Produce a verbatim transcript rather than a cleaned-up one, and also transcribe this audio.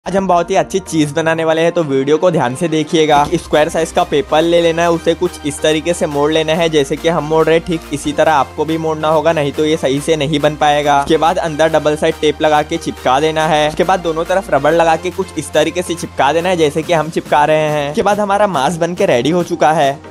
आज हम बहुत ही अच्छी चीज बनाने वाले हैं, तो वीडियो को ध्यान से देखिएगा। स्क्वायर साइज का पेपर ले लेना है, उसे कुछ इस तरीके से मोड़ लेना है जैसे कि हम मोड़ रहे हैं, ठीक इसी तरह आपको भी मोड़ना होगा, नहीं तो ये सही से नहीं बन पाएगा। उसके बाद अंदर डबल साइड टेप लगा के चिपका देना है। उसके बाद दोनों तरफ रबड़ लगा के कुछ इस तरीके से चिपका देना है जैसे कि हम चिपका रहे हैं। उसके बाद हमारा मास्क बन के रेडी हो चुका है।